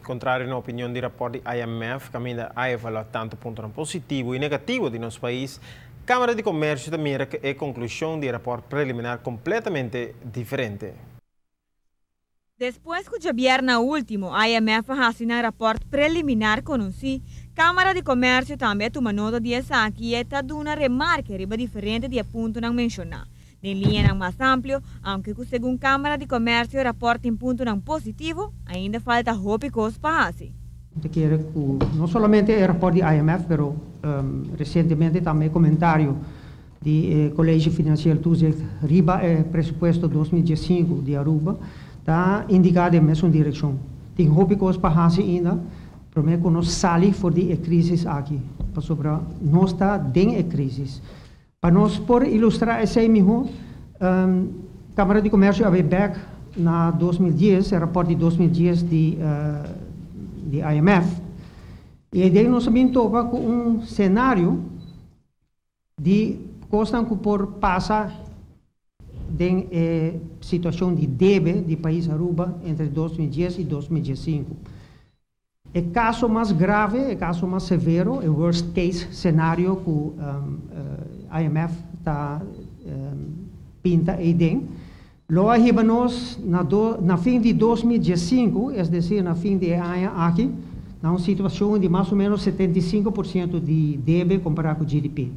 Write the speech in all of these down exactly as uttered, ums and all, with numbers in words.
Contrário na opinião do rapport do I M F, que ainda há avaliado tanto ponto positivo e negativo de nosso país, a Câmara de Comércio da mira que é conclusão do rapport preliminar completamente diferente. Depois que o governo último, a I M F assina um rapport preliminar com o si, Câmara de Comércio também toma nota de essa aqui e está dando uma remarca diferente de ponto não mencionar. De linha mais amplo, aunque segundo Câmara de Comércio o rapport em ponto não positivo, ainda falta hope coisa para assim. Não somente o rapport do I M F, mas um, recentemente também comentário do eh, Colégio Financeiro Tuzet, riba eh, pressuposto dois mil e dezesseis de Aruba, está indicado na mesma direção. Tem hope coisa para assim ainda, para mim que nós saímos fora da crise aqui, para sobre nós está dentro da crise. Para nós por ilustrar esse mesmo, um, Câmara de Comércio abre back na dois mil e dez, o rapport de dois mil e dez de, uh, de I M F, e daí nós também topa com um cenário de coisa que por passar em eh, situação de débito de país Aruba entre dois mil e dez e dois mil e dezesseis. O caso mais grave, o caso mais severo, o worst case cenário que o um, uh, I M F está um, pinta aí dentro. Logo aí nós na, do, na fim de dois mil e dezesseis, é decir, na fim de ano aqui, na uma situação de mais ou menos setenta e cinco por cento de débito comparado com o G D P.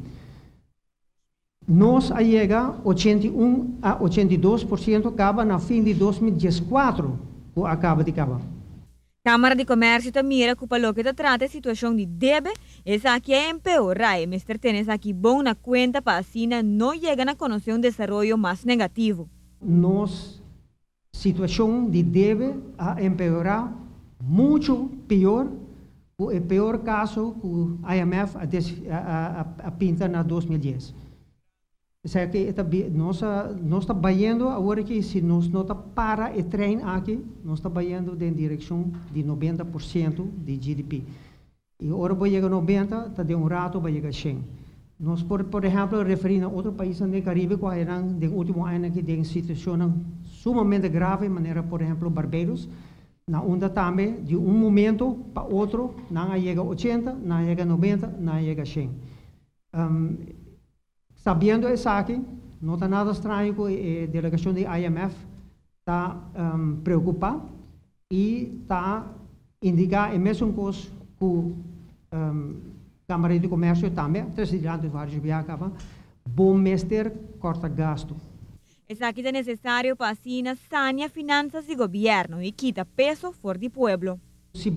Nós chega oitenta e um a oitenta e dois por cento acaba na fim de dois mil e dezesseis, que acaba de acabar. Câmara de Comércio também mira que o que trata a situação de débito, essa aqui é empeorar, e mister Tenes aqui bom na conta para assim não chegar a conhecer um desenvolvimento mais negativo. Nossa situação de débito a empeorar muito pior, o pior caso que o I M F a, a, a, a pinta na dois mil e dez. Isso que nós nós está banhando agora que se nós não para o trem aqui, nós está banhando em direção de noventa por cento de G D P. E agora vai chegar a noventa, está de um rato vai chegar a cem. Nós por por exemplo referir a outro país no Caribe que eram no último ano que tem situação sumamente grave, maneira por exemplo Barbados, na onda também de um momento para outro não chega a oitenta, não chega a noventa, não chega a cem. Um, Sabendo isso aqui, não está nada estranho que a delegação da I M F está um, preocupada e está indicando a mesma coisa que a um, Câmara de Comércio também, presidente de vários viagens, bom mestre corta gasto. Isso aqui é necessário para assim sanear finanças do governo e quita peso fora do povo. Se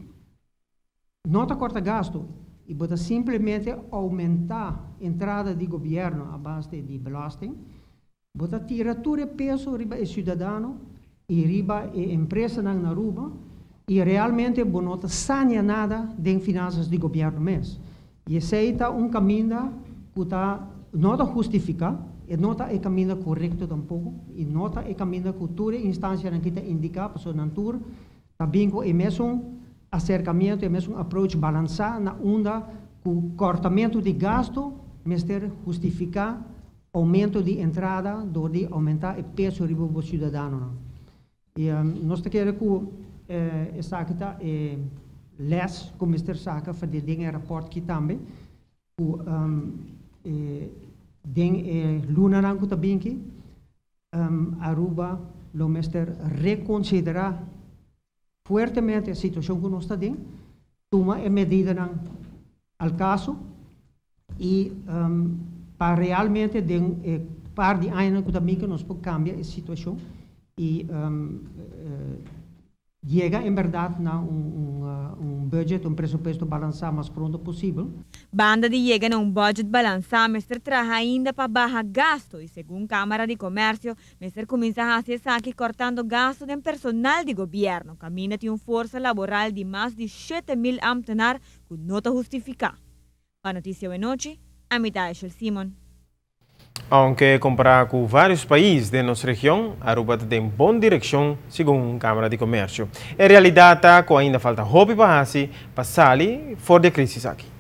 não está corta gasto, e bota simplesmente aumentar a entrada de governo à base de belasting, bota tirar todo o peso riba o cidadão e riba a empresa na Aruba e realmente não saneia nada de finanças de governo mesmo. E esse é um caminho que tá, não está justificado, e não está o caminho correto tampouco, e não está o caminho que toda instância que está indicada para sua natura, também com o mesmo acercamento, o mesmo approach balançado na onda com o cortamento de gasto, mas ter justificar aumento de entrada, do de aumentar o peso do cidadão. E um, nós queremos que eh, essa aqui está eh, less, como mister Saka, para de dinheiro rapport que também, que um, eh, den eh, luna rango também que um, Aruba, lo mister reconsiderar fortemente a situação que nós estamos tendo, toma a medida ao caso e um, para realmente de eh, par de anos que também que nós podemos cambiar a situação e um, uh, chega em verdade a um, um, uh, um budget, um presupuesto balançado mais pronto possível. Banda de chega a um budget balançado, mister trabalha ainda para baixar gasto e segundo Câmara de Comércio, mister começa a fazer aqui cortando gasto de personal de governo, caminha de uma força laboral de mais de sete mil funcionários que não está justificado. Para Notícia de Noite, a mitad de Simon. Aunque comparado com vários países de nossa região, Aruba tem boa direção, segundo a Câmara de Comércio. Em realidade, ainda falta hope para sair fora da crise aqui.